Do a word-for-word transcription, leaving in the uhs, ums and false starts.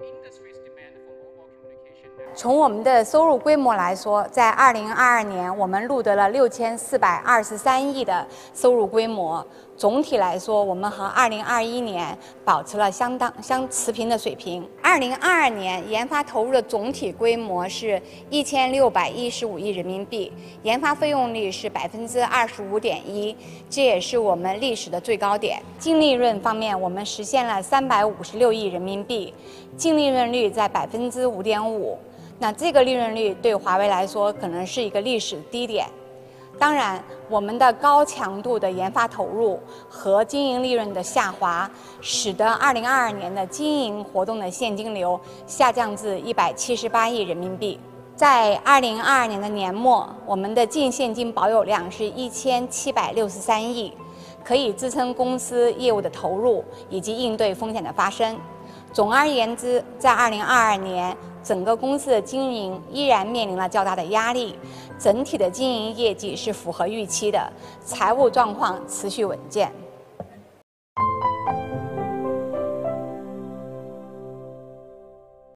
从我们的收入规模来说，在二零二二年，我们录得了六千四百二十三亿的收入规模。总体来说，我们和二零二一年保持了相当相持平的水平。二零二二年研发投入的总体规模是一千六百一十五亿人民币，研发费用率是百分之二十五点一，这也是我们历史的最高点。净利润方面，我们实现了三百五十六亿人民币，净利润率在百分之五点五。那这个利润率对华为来说可能是一个历史低点。当然，我们的高强度的研发投入和经营利润的下滑，使得二零二二年的经营活动的现金流下降至一百七十八亿人民币。在二零二二年的年末，我们的净现金保有量是一千七百六十三亿，可以支撑公司业务的投入以及应对风险的发生。总而言之，在二零二二年，整个公司的经营依然面临了较大的压力，整体的经营业绩是符合预期的，财务状况持续稳健。